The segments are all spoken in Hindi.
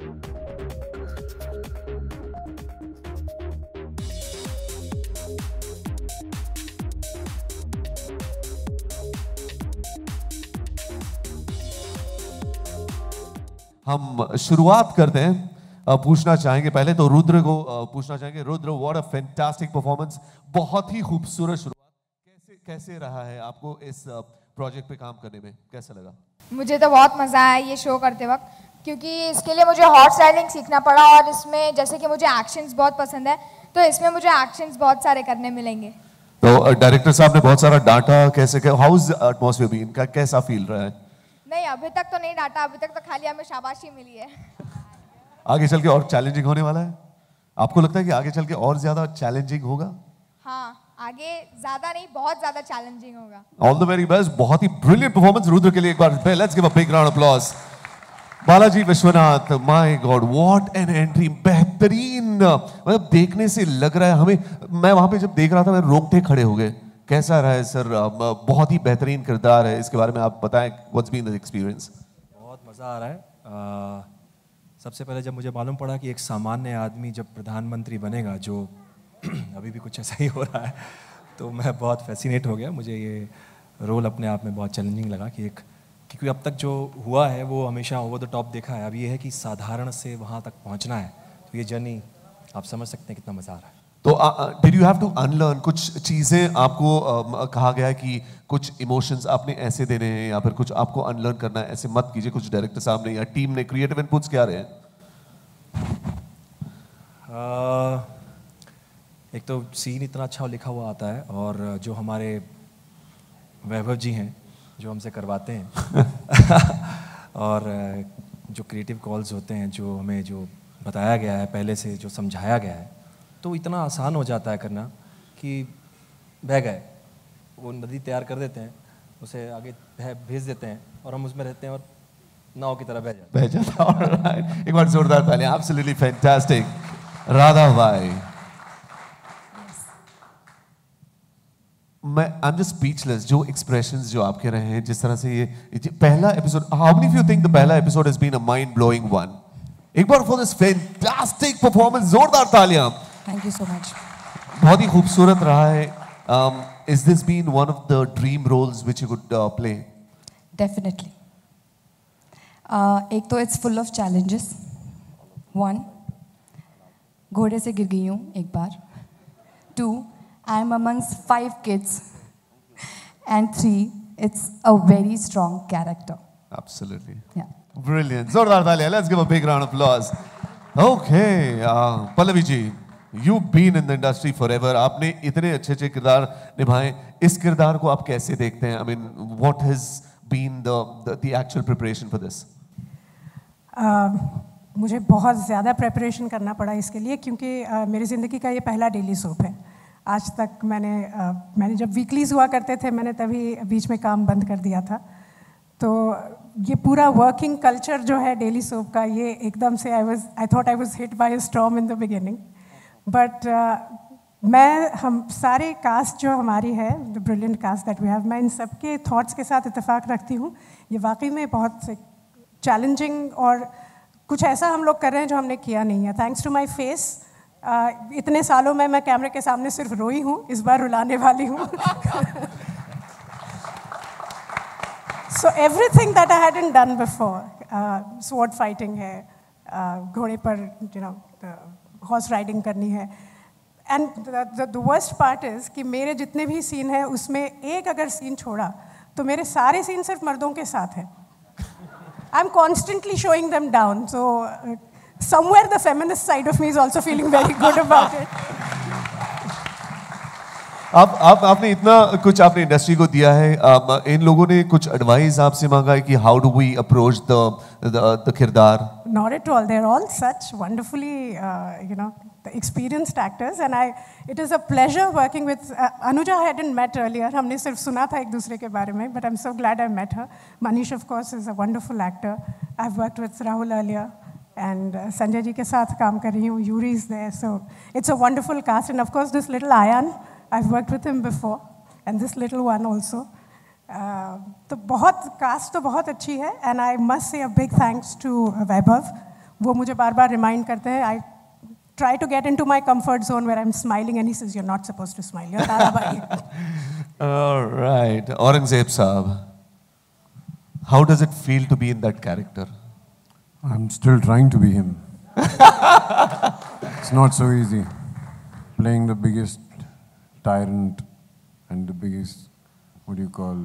हम शुरुआत करते हैं। पूछना चाहेंगे पहले तो रुद्र को पूछना चाहेंगे। Rudra, what a fantastic performance, बहुत ही खूबसूरत शुरुआत। कैसे रहा है आपको इस प्रोजेक्ट पे काम करने में, कैसा लगा? मुझे तो बहुत मज़ा आया ये शो करते वक्त, क्योंकि इसके लिए मुझे हॉर्स राइडिंग सीखना पड़ा और इसमें जैसे कि मुझे एक्शंस बहुत पसंद है तो इसमें मुझे एक्शंस बहुत सारे करने मिलेंगे। तो डायरेक्टर साहब ने बहुत सारा डांटा, कैसे हाउ इज एटमॉस्फेयर बीन, कैसा फील रहा है? नहीं, अभी तक तो नहीं डांटा, अभी तक तो खाली हमें शाबाशी मिली है। आगे चल के और चैलेंजिंग होने वाला है? आपको लगता है कि आगे चल के और ज्यादा चैलेंजिंग होगा? हाँ, आगे ज्यादा नहीं, बहुत ज्यादा चैलेंजिंग होगा। All the very best. बहुत ही ब्रिलियंट परफॉर्मेंस रुद्र के लिए, एक बार let's give a big round of applause. Balaji Vishwanath, my god what an entry, बेहतरीन। मतलब देखने से लग रहा है हमें, मैं वहां पे जब देख रहा था मैं रोकते खड़े हो गए। कैसा रहा है सर? बहुत ही बेहतरीन किरदार है, इसके बारे में आप बताएं, व्हाट्स बीन द एक्सपीरियंस? बहुत मज़ा आ रहा है। सबसे पहले जब मुझे मालूम पड़ा कि एक सामान्य आदमी जब प्रधानमंत्री बनेगा, जो अभी भी कुछ ऐसा ही हो रहा है, तो मैं बहुत फैसिनेट हो गया। मुझे ये रोल अपने आप में बहुत चैलेंजिंग लगा कि क्योंकि अब तक जो हुआ है वो हमेशा ओवर द टॉप देखा है। अब ये है कि साधारण से वहाँ तक पहुँचना है, तो ये जर्नी आप समझ सकते हैं कितना मज़ा आ रहा है। तो did you have to unlearn कुछ चीजें? आपको कहा गया है कि कुछ इमोशंस आपने ऐसे देने हैं या फिर कुछ आपको अनलर्न करना है, ऐसे मत कीजिए, कुछ डायरेक्टर साहब ने या टीम ने क्रिएटिव इनपुट्स क्या रहे हैं? एक तो सीन इतना अच्छा लिखा हुआ आता है, और जो हमारे वैभव जी हैं जो हमसे करवाते हैं और जो क्रिएटिव कॉल्स होते हैं, जो हमें जो बताया गया है पहले से, जो समझाया गया है, तो इतना आसान हो जाता है करना कि बह गए, वो नदी तैयार कर देते हैं, उसे आगे भेज देते हैं और हम उसमें रहते हैं और नाव की तरह बह जाता है। एक बार जोरदार ताली। Absolutely fantastic. राधा भाई, मैं आई एम जस्ट स्पीचलेस। जो एक्सप्रेशंस जो आपके रहे हैं, जिस तरह से ये पहला episode, how many of you think the पहला episode has been a mind blowing one? एक बार फॉर दिस फैंटास्टिक परफॉर्मेंस, जोरदार तालियां। Thank you so much. बहुत ही खूबसूरत रहा है। Is this been one of the dream roles which you could play? Definitely. एक तो इट्स फुल ऑफ चैलेंजेस। 1, घोड़े से गिर गई हूँ एक बार। 2, I am amongst 5 kids. And 3, it's a very strong character. Absolutely, या Brilliant. जोरदार तालियां. Let's give a big round of applause. Okay, Pallavi ji, you've been in the industry forever. आपने इतने अच्छे किरदार निभाए, इस किरदार को आप कैसे देखते हैं? I mean, what has been the actual preparation for this? मुझे बहुत ज़्यादा प्रेपरेशन करना पड़ा इसके लिए, क्योंकि मेरी ज़िंदगी का ये पहला डेली सोप है। आज तक मैंने जब वीकलीज हुआ करते थे, मैंने तभी बीच में काम बंद कर दिया था। तो ये पूरा वर्किंग कल्चर जो है डेली सोप का, ये एकदम से I thought I was hit by a storm in the beginning. But हम सारे कास्ट जो हमारी है, the brilliant cast that we have, मैं इन सबके थॉट्स के साथ इत्तेफाक रखती हूँ। ये वाकई में बहुत चैलेंजिंग और कुछ ऐसा हम लोग कर रहे हैं जो हमने किया नहीं है। थैंक्स टू माई फेस, इतने सालों में मैं कैमरे के सामने सिर्फ रोई हूँ, इस बार रुलाने वाली हूँ। So everything that I hadn't done before, sword fighting है, घोड़े पर horse riding करनी है, and the worst part is कि मेरे जितने भी सीन हैं उसमें एक अगर सीन छोड़ा तो मेरे सारे सीन सिर्फ मर्दों के साथ हैं। I'm constantly showing them down, so somewhere the feminist side of me is also feeling very good about it. आपने इतना कुछ आपने इंडस्ट्री को दिया है, इन लोगों ने कुछ एडवाइस आपसे मांगा है कि how do we approach the किरदार? Not at all. They're all such wonderfully, the experienced actors, and it is a pleasure working with Anuja. I hadn't met earlier. हमने सिर्फ सुना था एक दूसरे के बारे में, but I'm so glad I met her. Manish, of course, is a wonderful actor. I've worked with Rahul earlier, and Sanjay ji के साथ काम कर रही हूँ. Yuri is there, so it's a wonderful cast, and of course this little Ayan. I've worked with him before, and this little one also. तो बहुत कास्ट तो बहुत अच्छी है, and I must say a big thanks to Vaibhav. वो मुझे बार बार रिमाइंड करते हैं. आई try to get into my comfort zone where I'm smiling and he says, you're not supposed to smile. You're Tarabai. All right. Aurangzeb Saab, how does it feel to be in that character? I'm still trying to be him. It's not so easy. Playing the biggest tyrant and the biggest, what do you call,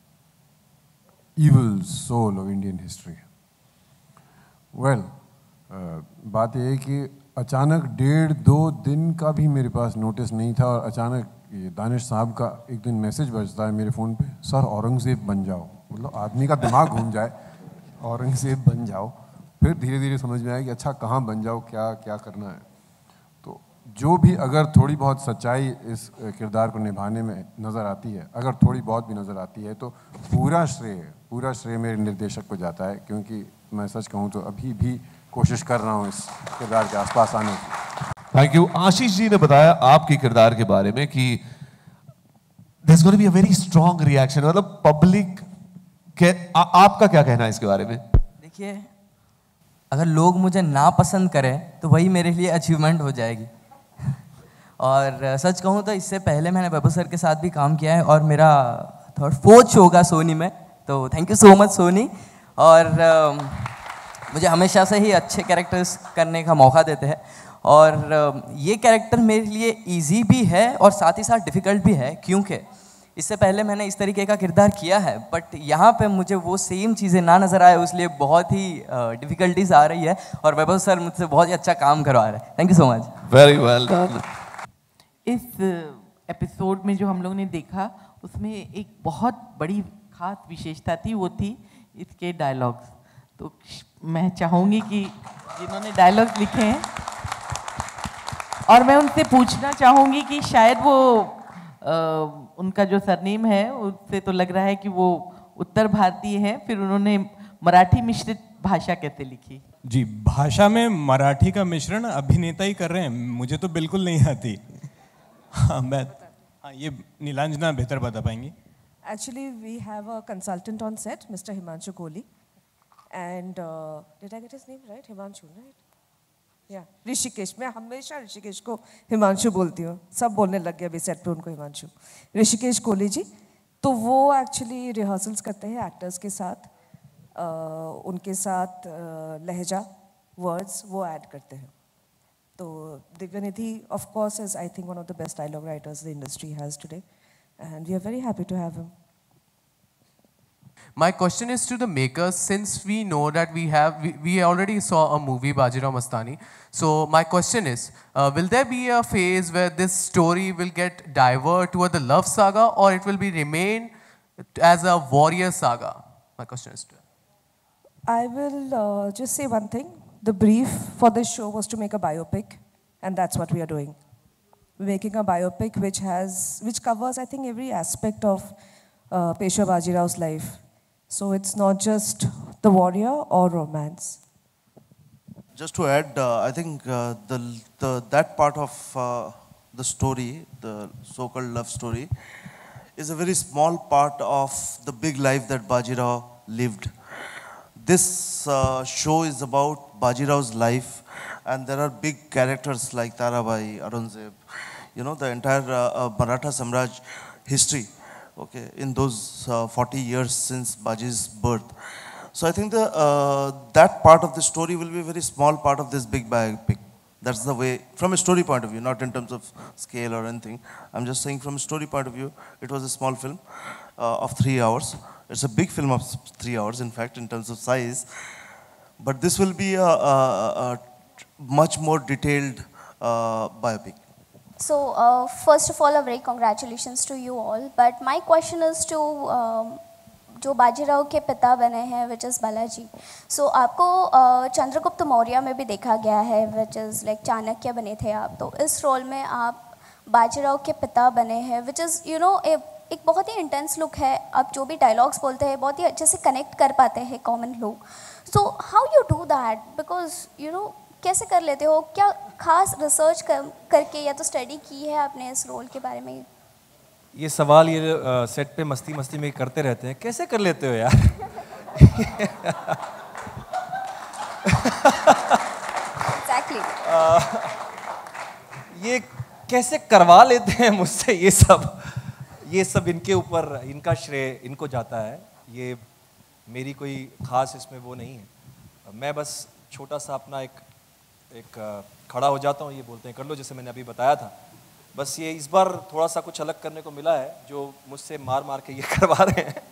evil soul of Indian history. Well, बात ये है कि अचानक 1.5-2 दिन का भी मेरे पास नोटिस नहीं था और अचानक ये दानिश साहब का एक दिन मैसेज बजता है मेरे फ़ोन पे, सर औरंगज़ेब बन जाओ. मतलब आदमी का दिमाग घूम जाए, औरंगज़ेब बन जाओ. फिर धीरे धीरे समझ में आया कि अच्छा कहाँ बन जाओ, क्या क्या करना है. तो जो भी अगर थोड़ी बहुत सच्चाई इस किरदार को निभाने में नज़र आती है, अगर थोड़ी बहुत भी नज़र आती है, तो पूरा श्रेय मेरे निर्देशक को जाता है. क्योंकि मैं सच कहूँ तो अभी भी कोशिश कर रहा हूँ इस किरदार के आसपास आने की. Thank you. आशीष जी ने बताया आपके किरदार के बारे में कि there's going to be a very strong reaction. मतलब पब्लिक के आपका क्या कहना है इसके बारे में? देखिए, अगर लोग मुझे ना पसंद करें तो वही मेरे लिए अचीवमेंट हो जाएगी. और सच कहूँ तो इससे पहले मैंने वैभव सर के साथ भी काम किया है और मेरा 4th शो होगा सोनी में. तो thank you so much Sony. और मुझे हमेशा से ही अच्छे कैरेक्टर्स करने का मौका देते हैं और ये कैरेक्टर मेरे लिए इजी भी है और साथ ही साथ डिफ़िकल्ट भी है. क्योंकि इससे पहले मैंने इस तरीके का किरदार किया है, बट यहाँ पे मुझे वो सेम चीज़ें ना नज़र आए, इसलिए बहुत ही डिफ़िकल्टीज आ रही है और वैभव सर मुझसे बहुत ही अच्छा काम करवा रहे हैं. Thank you so much. Very well done. इस एपिसोड में जो हम लोग ने देखा उसमें एक बहुत बड़ी खास विशेषता थी, वो थी इसके डायलॉग्स. तो मैं चाहूँगी कि जिन्होंने डायलॉग्स लिखे हैं और मैं उनसे पूछना चाहूँगी कि शायद वो उनका जो सरनेम है उससे तो लग रहा है कि वो उत्तर भारतीय है, फिर उन्होंने मराठी मिश्रित भाषा कैसे लिखी? जी, भाषा में मराठी का मिश्रण अभिनेता ही कर रहे हैं, मुझे तो बिल्कुल नहीं आती. हाँ, ये नीलांजना बेहतर बता पाएंगी. Actually, we have a consultant on set, Mr. Himanshu Kohli. And did I get his name right? Himanshu, right? Yeah, Rishikesh. मैं हमेशा ऋषिकेश को हिमांशु बोलती हूँ. सब बोलने लग गए अभी सेट पे उनको हिमांशु. ऋषिकेश कोहली जी, तो वो एक्चुअली रिहर्सल्स करते हैं एक्टर्स के साथ. उनके साथ लहजा, वर्ड्स वो ऐड करते हैं. तो Divyanidhi of course is I think one of the best dialogue writers the industry has today and we are very happy to have him. My question is to the makers, since we know that we already saw a movie Bajirao Mastani. So my question is, will there be a phase where this story will get diverted toward the love saga, or it will be remain as a warrior saga? My question is to. I will just say one thing. The brief for this show was to make a biopic, and that's what we are doing. We're making a biopic which covers, I think, every aspect of Peshwa Bajirao's life. So it's not just the warrior or romance. Just to add, I think that part of the story, the so-called love story, is a very small part of the big life that Bajirao lived. This show is about Bajirao's life, and there are big characters like Tarabai, Aurangzeb, you know, the entire Maratha Samraj history, okay, in those 40 years since Baji's birth. So I think that part of the story will be a very small part of this big biopic. That's the way, from a story point of view, not in terms of scale or anything. I'm just saying from a story point of view, it was a small film of 3 hours. It's a big film of 3 hours, in fact, in terms of size. But this will be a much more detailed biopic. So, first of all, a very congratulations to you all. But my question is to जो बाजीराव के पिता बने हैं, which is बालाजी. So आपको चंद्रगुप्त मौर्य में भी देखा गया है, which is like चाणक्य बने थे आप. तो इस रोल में आप बाजीराव के पिता बने हैं, which is you know एक बहुत ही इंटेंस लुक है. आप जो भी डायलॉग्स बोलते हैं बहुत ही अच्छे से कनेक्ट कर पाते हैं कॉमन लोग. So how you do that, because you know कैसे कर लेते हो? क्या खास रिसर्च करके या तो स्टडी की है आपने इस रोल के बारे में? ये सवाल ये सेट पे मस्ती मस्ती में करते रहते हैं, कैसे कर लेते हो यार? कैसे करवा लेते हैं मुझसे ये सब इनके ऊपर, इनका श्रेय इनको जाता है। ये मेरी कोई खास इसमें वो नहीं है, मैं बस छोटा सा अपना एक खड़ा हो जाता हूँ, ये बोलते हैं कर लो, जैसे मैंने अभी बताया था। बस ये इस बार थोड़ा सा कुछ अलग करने को मिला है, जो मुझसे मार के ये करवा रहे हैं।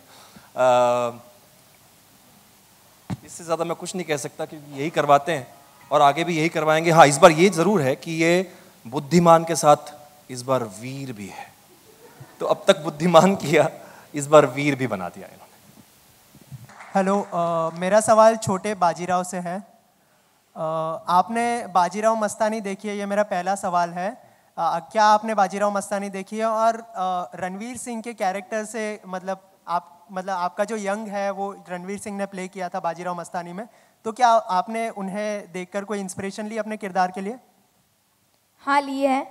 इससे ज़्यादा मैं कुछ नहीं कह सकता, क्योंकि यही करवाते हैं और आगे भी यही करवाएंगे। हाँ, इस बार ये ज़रूर है कि ये बुद्धिमान के साथ इस बार वीर भी है। तो अब तक बुद्धिमान किया, इस बार वीर भी बना दिया इन्होंने। हेलो, मेरा सवाल छोटे बाजीराव से है। आपने बाजीराव मस्तानी देखी है, ये मेरा पहला सवाल है। क्या आपने बाजीराव मस्तानी देखी है? और रणवीर सिंह के कैरेक्टर से मतलब आपका जो यंग है वो रणवीर सिंह ने प्ले किया था बाजीराव मस्तानी में, तो क्या आपने उन्हें देखकर कोई इंस्पिरेशन ली अपने किरदार के लिए? हाँ, लिए है।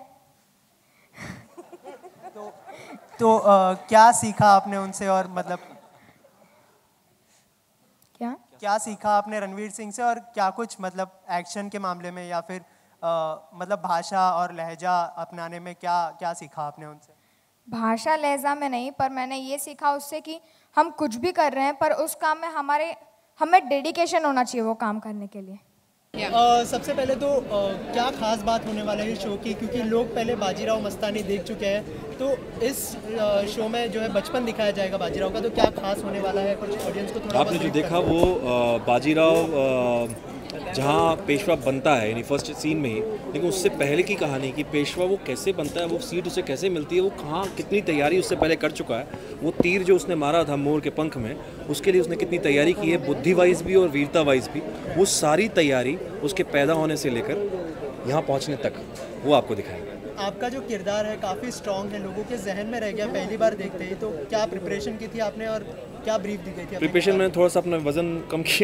तो क्या सीखा आपने उनसे, और मतलब क्या सीखा आपने रणवीर सिंह से, और क्या कुछ मतलब एक्शन के मामले में या फिर मतलब भाषा और लहजा अपनाने में क्या सीखा आपने उनसे? भाषा लहजा में नहीं, पर मैंने ये सीखा उससे कि हम कुछ भी कर रहे हैं पर उस काम में हमें डेडिकेशन होना चाहिए वो काम करने के लिए। सबसे पहले तो क्या खास बात होने वाला है इस शो की, क्योंकि लोग पहले बाजीराव मस्तानी देख चुके हैं, तो इस शो में जो है बचपन दिखाया जाएगा बाजीराव का, तो क्या खास होने वाला है कुछ ऑडियंस को थोड़ा? आपने जो देखा वो बाजीराव जहाँ पेशवा बनता है, यानी फर्स्ट सीन में ही, लेकिन उससे पहले की कहानी कि पेशवा वो कैसे बनता है, वो सीट उसे कैसे मिलती है, वो कहाँ कितनी तैयारी उससे पहले कर चुका है। वो तीर जो उसने मारा था मोर के पंख में, उसके लिए उसने कितनी तैयारी की है, बुद्धि वाइज भी और वीरता वाइज भी। वो सारी तैयारी उसके पैदा होने से लेकर यहाँ पहुँचने तक वो आपको दिखाएगा। आपका जो किरदार है काफ़ी स्ट्रॉन्ग है, लोगों के जहन में रह गया पहली बार देखते ही, तो क्या प्रिपरेशन की थी आपने और क्या ब्रीफ दी गई थी? प्रिपरेशन में थोड़ा सा अपना वज़न कम किया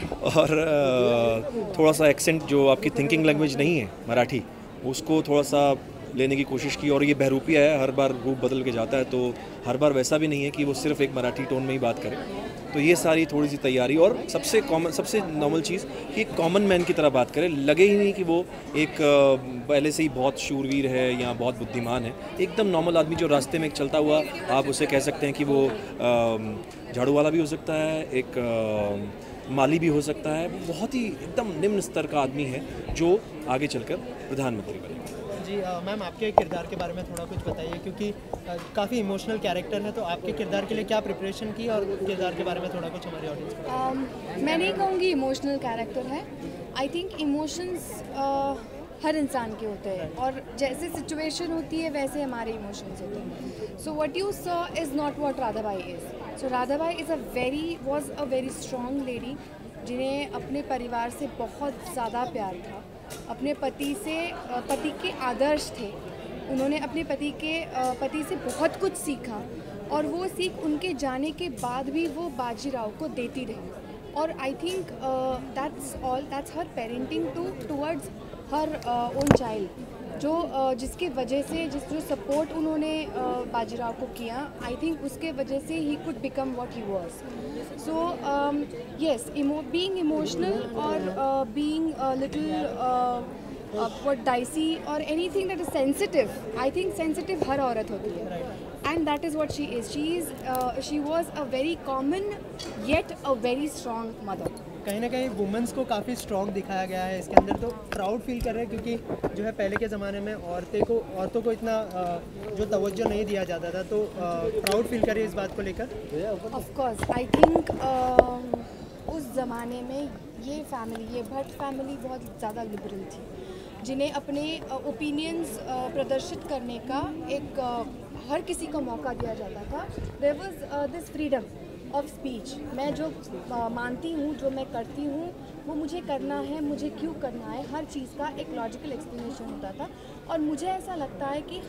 और थोड़ा सा एक्सेंट, जो आपकी थिंकिंग लैंग्वेज नहीं है मराठी, उसको थोड़ा सा लेने की कोशिश की। और ये बहरूपिया है, हर बार रूप बदल के जाता है, तो हर बार वैसा भी नहीं है कि वो सिर्फ एक मराठी टोन में ही बात करे। तो ये सारी थोड़ी सी तैयारी, और सबसे नॉर्मल चीज़ कि एक कॉमन मैन की तरह बात करे, लगे ही नहीं कि वो एक पहले से ही बहुत शूरवीर है या बहुत बुद्धिमान है। एकदम नॉर्मल आदमी जो रास्ते में चलता हुआ, आप उसे कह सकते हैं कि वो झाड़ू वाला भी हो सकता है, एक माली भी हो सकता है। बहुत ही एकदम निम्न स्तर का आदमी है जो आगे चलकर प्रधानमंत्री बनेगा। जी मैम, आपके किरदार के बारे में थोड़ा कुछ बताइए, क्योंकि काफ़ी इमोशनल कैरेक्टर है, तो आपके किरदार के लिए क्या प्रिपरेशन की, और किरदार के बारे में थोड़ा कुछ हमारे ऑडियंस को? मैं नहीं कहूँगी इमोशनल कैरेक्टर है। आई थिंक इमोशंस हर इंसान के होते हैं, और जैसे सिचुएशन होती है वैसे हमारे इमोशंस होते हैं। So what you saw is not what Radhabai is. So Radhabai was a very strong lady, जिन्हें अपने परिवार से बहुत ज़्यादा प्यार था, अपने पति के आदर्श थे। उन्होंने अपने पति से बहुत कुछ सीखा, और वो सीख उनके जाने के बाद भी वो बाजीराव को देती रही। और I think that's her parenting towards her own child, जिसके वजह से जो सपोर्ट उन्होंने बाजीराव को किया, आई थिंक उसके वजह से he could become what he was. So yes, being emotional or being a little dicey or anything that is sensitive, I think sensitive हर औरत होती है, and that is what she is. She was a very common yet a very strong mother. कहीं ना कहीं वुमेंस को काफ़ी स्ट्रॉन्ग दिखाया गया है इसके अंदर, तो प्राउड फील कर रहे हैं, क्योंकि जो है पहले के ज़माने में औरतों को इतना जो तवज्जो नहीं दिया जाता था, तो प्राउड फील कर रही है इस बात को लेकर? ऑफ कोर्स, आई थिंक उस ज़माने में ये भट्ट फैमिली बहुत ज़्यादा लिबरल थी, जिन्हें अपने ओपिनियंस प्रदर्शित करने का हर किसी को मौका दिया जाता था। There was this freedom of speech. मैं जो मानती हूँ, जो मैं करती हूँ, वो मुझे करना है, मुझे क्यों करना है, हर चीज़ का एक लॉजिकल एक्सप्लेनेशन होता था। और मुझे ऐसा लगता है कि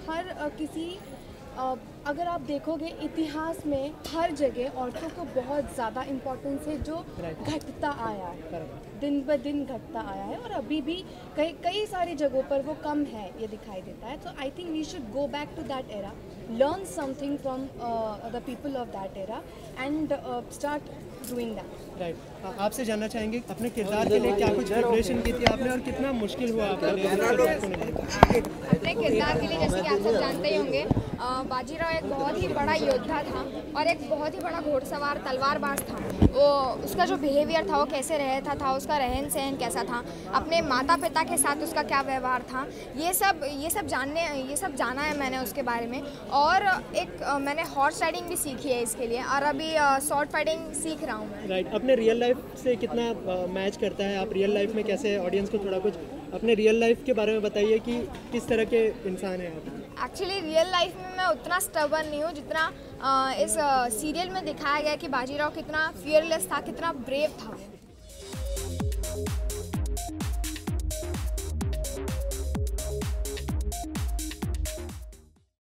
अगर आप देखोगे इतिहास में हर जगह औरतों को बहुत ज़्यादा इम्पोर्टेंस है, जो घटता आया है, दिन ब दिन घटता आया है, और अभी भी कई सारी जगहों पर वो कम है, ये दिखाई देता है। तो I think we should go back to that era, learn something from the people of that era, and start doing that. Right, आपसे जानना चाहेंगे अपने किरदार के लिए क्या कुछ प्रिपरेशन की थी आपने और कितना मुश्किल हुआ आपके लिए अपने किरदार के लिए? जैसे कि आप सब जानते ही होंगे, बाजीराव एक बहुत ही बड़ा योद्धा था और एक बहुत ही बड़ा घोड़सवार तलवारबाज था। वो उसका जो बिहेवियर था, वो कैसे रहता था, उसका रहन सहन कैसा था, अपने माता पिता के साथ उसका क्या व्यवहार था, ये सब जाना है मैंने उसके बारे में। और एक मैंने हॉर्स राइडिंग भी सीखी है इसके लिए, और अभी शॉर्ट फाइटिंग सीख रहा हूँ मैं। राइट, अपने रियल लाइफ से कितना मैच करता है? आप रियल लाइफ में कैसे, ऑडियंस को थोड़ा कुछ अपने रियल लाइफ के बारे में बताइए कि किस तरह के इंसान हैं आप? एक्चुअली रियल लाइफ में मैं उतना स्टबर्न नहीं हूँ जितना इस सीरियल में दिखाया गया कि बाजीराव कितना फियरलेस था, कितना ब्रेव था।